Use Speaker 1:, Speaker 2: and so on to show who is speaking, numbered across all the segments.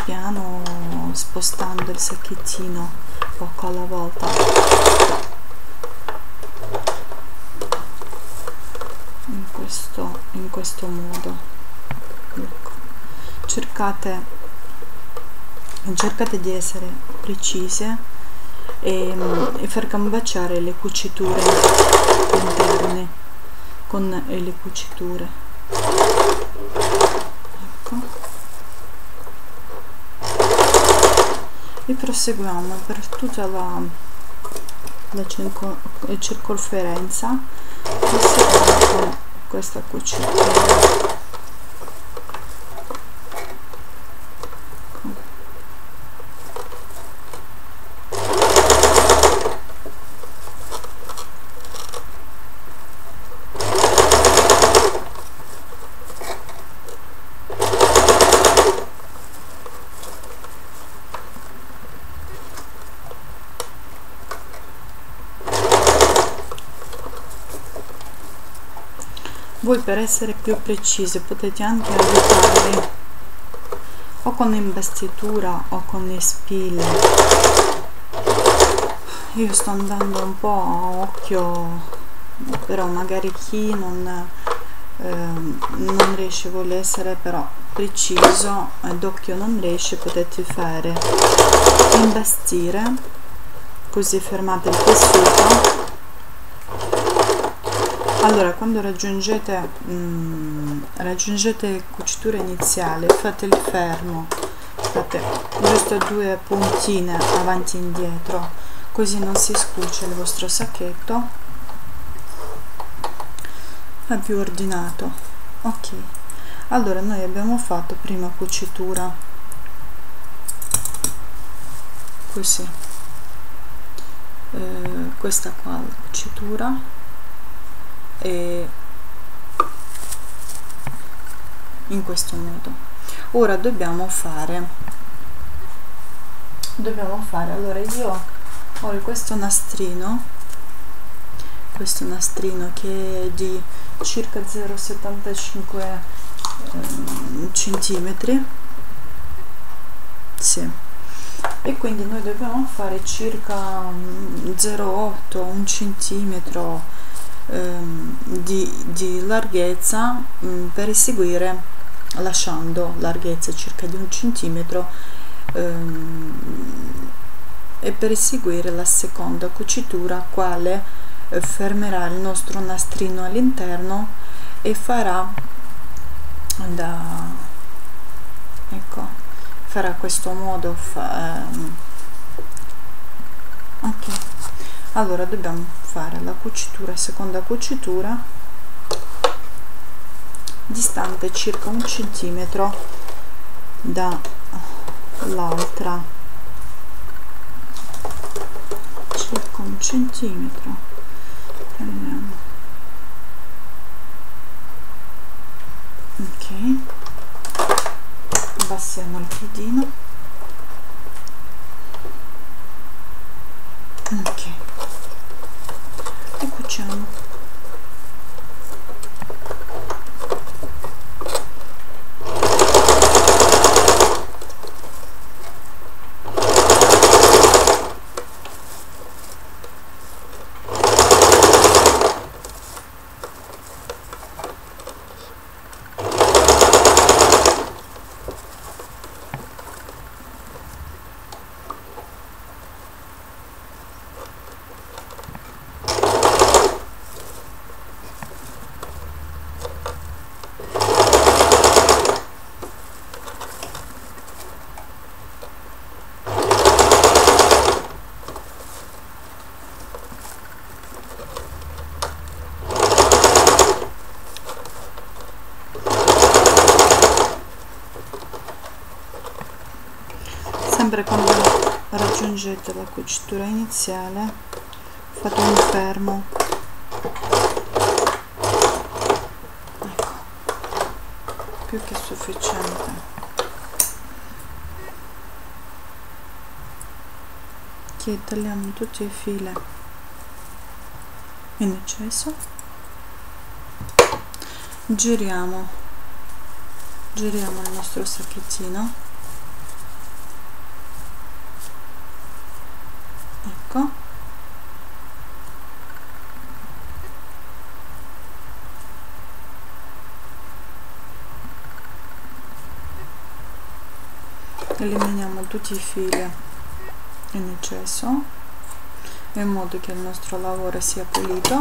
Speaker 1: piano spostando il sacchettino poco alla volta. In questo modo. Ecco. Cercate di essere precise e far combaciare le cuciture interne con le cuciture. Ecco. E proseguiamo per tutta la circonferenza, proseguiamo con questa cucitura. Voi, per essere più precise, potete anche aiutarvi o con l'imbastitura o con le spille. Io sto andando un po' a occhio, però magari chi non riesce, vuole essere però preciso ed occhio non riesce, potete fare imbastire, così fermate il tessuto. Allora, quando raggiungete cucitura iniziale, fate il fermo, fate giusto 2 puntine avanti e indietro, così non si scuce il vostro sacchetto, è più ordinato. Ok, allora noi abbiamo fatto prima cucitura così, questa qua la cucitura, e in questo modo. Ora dobbiamo fare, allora io ho questo nastrino che è di circa 0,75 centimetri, sì, e quindi noi dobbiamo fare circa 0,8 1 centimetro di larghezza, per eseguire, lasciando larghezza circa di 1 centimetro, e per eseguire la seconda cucitura, quale fermerà il nostro nastrino all'interno e farà farà questo modo. Ok, allora dobbiamo fare la cucitura, seconda cucitura, distante circa 1 centimetro dall'altra, circa 1 centimetro. Prendiamo, ok, abbassiamo il piedino, ok, e cuciamo. Sempre quando raggiungete la cucitura iniziale, fate un fermo, ecco, più che sufficiente. Che tagliamo tutti i fili in eccesso, giriamo il nostro sacchettino eliminiamo tutti i fili in eccesso in modo che il nostro lavoro sia pulito.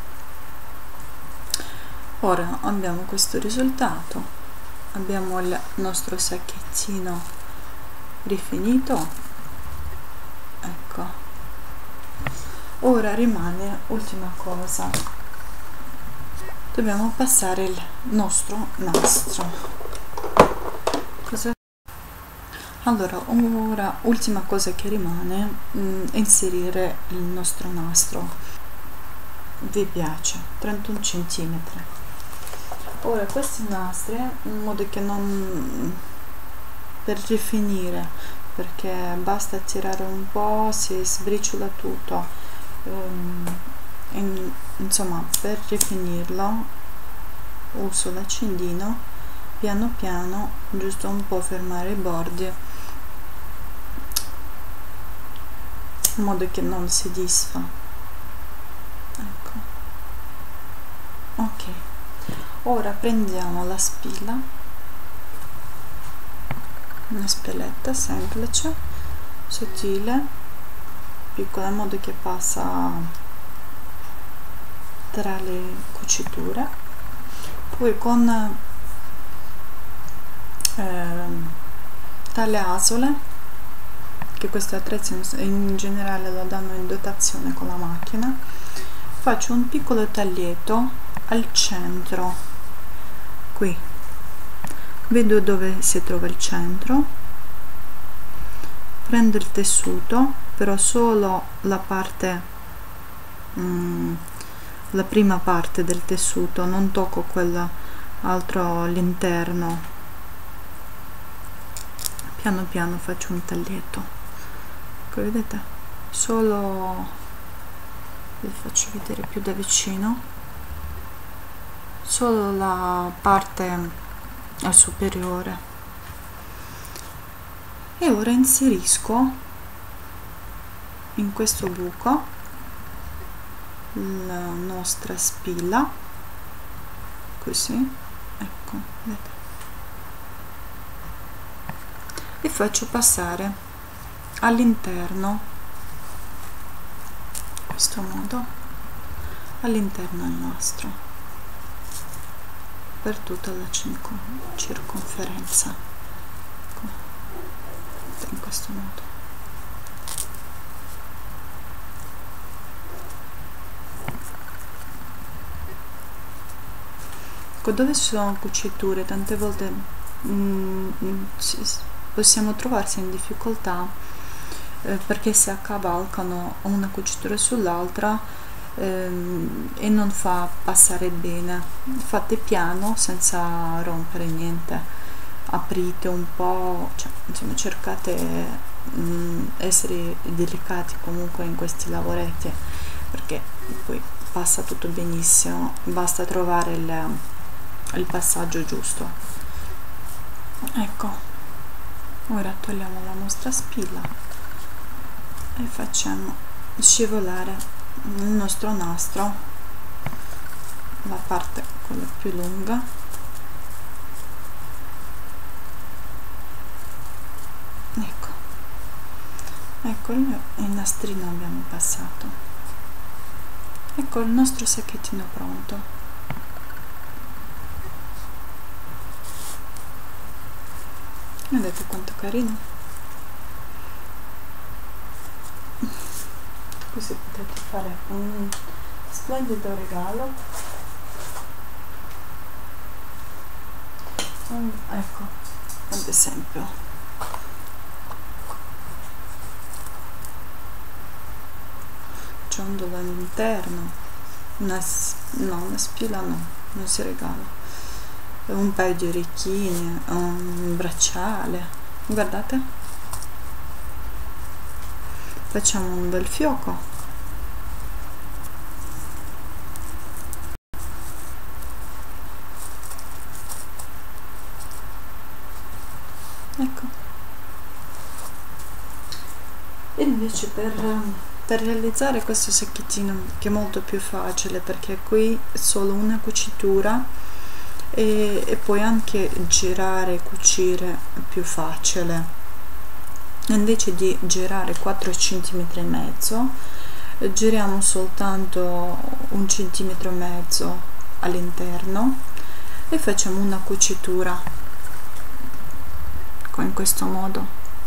Speaker 1: Ora abbiamo questo risultato, abbiamo il nostro sacchettino rifinito, ecco. Ora rimane ultima cosa, dobbiamo passare il nostro nastro. Allora, ora ultima cosa che rimane, inserire il nostro nastro. Vi piace 31 cm. Ora questi nastri, in modo che non, per rifinire, perché basta tirare un po', si sbriciola tutto, insomma, per rifinirlo uso l'accendino, piano piano, giusto un po' fermare i bordi in modo che non si disfa. Ecco, ok. Ora prendiamo la spilla, una spilletta semplice, sottile, piccola, in modo che passa tra le cuciture. Poi con tale asole, che questi attrezzi in generale lo danno in dotazione con la macchina, faccio un piccolo taglietto al centro, qui vedo dove si trova il centro, prendo il tessuto, però solo la parte, la prima parte del tessuto, non tocco quell'altro all'interno, piano piano faccio un taglietto. Vedete, solo, vi faccio vedere più da vicino, solo la parte superiore. E ora inserisco in questo buco la nostra spilla, così, ecco, vedete, e faccio passare all'interno, in questo modo, all'interno del nastro, per tutta la circonferenza, in questo modo. Ecco, dove ci sono cuciture, tante volte possiamo trovarsi in difficoltà perché si accavalcano una cucitura sull'altra e non fa passare bene. Fate piano senza rompere niente, aprite un po', cioè, insomma, cercate essere delicati comunque in questi lavoretti, perché poi passa tutto benissimo, basta trovare il passaggio giusto. Ecco, ora togliamo la nostra spilla e facciamo scivolare il nostro nastro, la parte quella più lunga, ecco il nastrino abbiamo passato. Ecco il nostro sacchettino pronto. Vedete quanto carino? Così potete fare un splendido regalo. Ecco, ad esempio, ciondolo all'interno, una spilla no, non si regala, un paio di orecchine, un bracciale, guardate, facciamo un bel fioco. Ecco, e invece per realizzare questo sacchettino, che è molto più facile perché qui è solo una cucitura e poi anche girare e cucire è più facile, invece di girare 4 cm e mezzo, giriamo soltanto 1,5 cm all'interno e facciamo una cucitura in questo modo,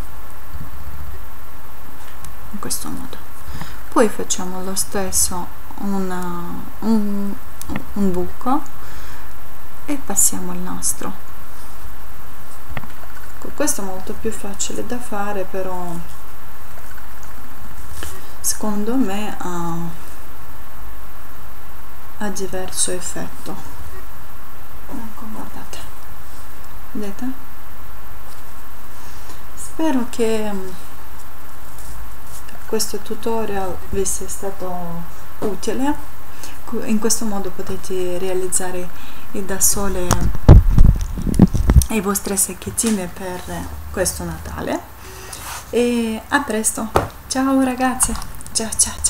Speaker 1: poi facciamo lo stesso un buco e passiamo il nastro. Questo è molto più facile da fare, però secondo me ha diverso effetto. Ecco, guardate, vedete? Spero che questo tutorial vi sia stato utile. In questo modo potete realizzare da sole le vostre secchettine per questo Natale, e a presto, ciao ragazze, ciao ciao ciao.